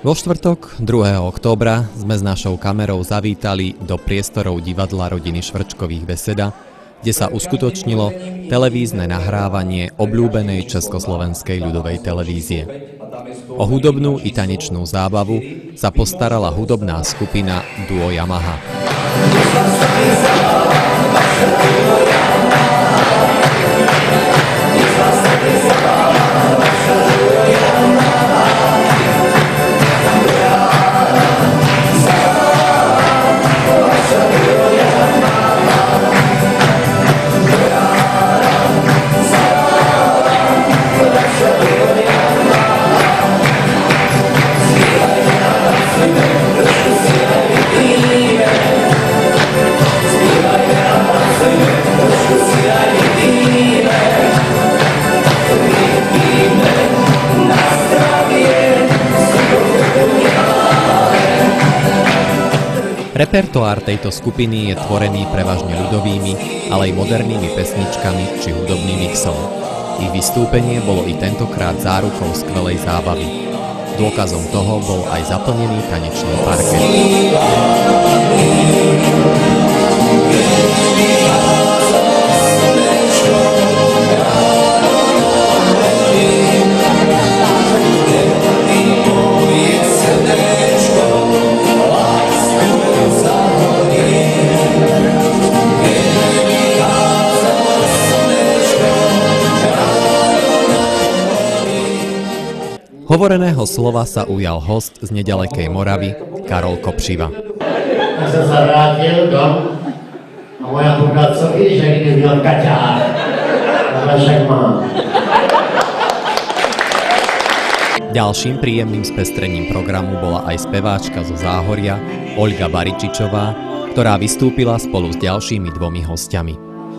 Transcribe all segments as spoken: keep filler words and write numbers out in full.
Vo štvrtok, druhého októbra, sme s našou kamerou zavítali do priestorov divadla rodiny Švrčkových Beseda, kde sa uskutočnilo televízne nahrávanie obľúbenej československej ľudovej televízie. O hudobnú i tanečnú zábavu sa postarala hudobná skupina Duo Yamaha. Repertoár tejto skupiny je tvorený prevažne ľudovými, ale aj modernými pesničkami či hudobným mixom. Ich vystúpenie bolo i tentokrát zárukou skvelej zábavy. Dôkazom toho bol aj zaplnený tanečný parket. Hovoreného slova sa ujal host z nedalekej Moravy, Karol Kopřiva. Ja som sa vrátil dom a moja burka, co víš, že když byl kaťák, ale však mám. Ďalším príjemným spestrením programu bola aj speváčka zo Záhoria, Olga Baričičová, ktorá vystúpila spolu s ďalšími dvomi hostiami.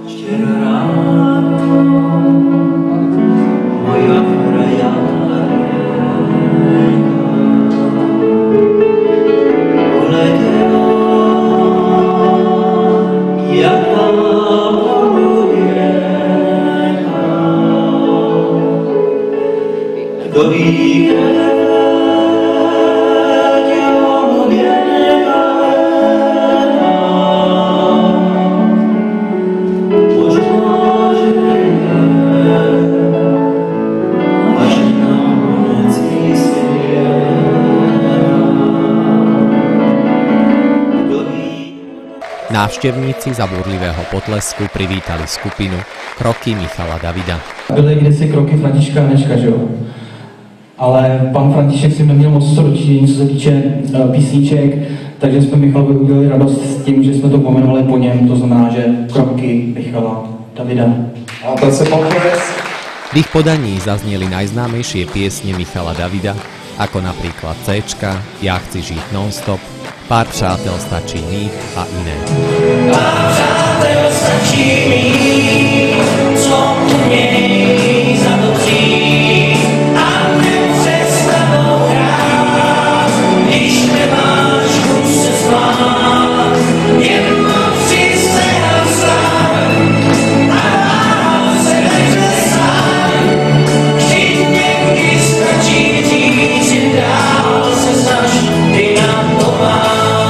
Návštevníci za búrlivého potlesku privítali skupinu Kroky Michala Davida. Byly kdysi kroky Františka Hanečka, že jo? Ale pan František si neměl moc ročení, co se týče uh, písniček, takže jsme Michalovi udělali radost s tím, že jsme to pomenovali po něm, to znamená, že Kroky Michala Davida. A to se pokres. V ich podaní zaznieli najznámejšie piesne Michala Davida, ako napríklad Céčka, Ja chci žiť non-stop, Pár přátel stačí mých a iné. Pár přátel stačí mých, co uměj zadobřít a nepřestanou hrát, když nemáš chuť se spát, jedno přisehám sám a se nechce sám, vždyť někdy stačí říct, že dál se snaž, ty nám to máš.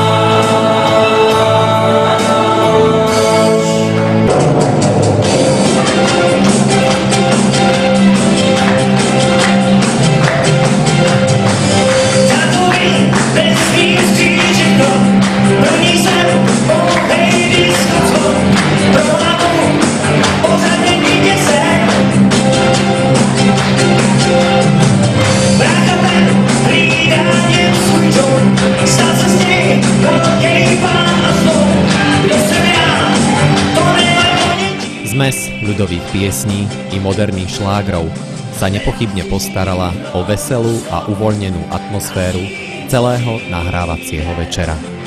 Zmes ľudových piesní i moderných šlágrov sa nepochybne postarala o veselú a uvoľnenú atmosféru celého nahrávacieho večera.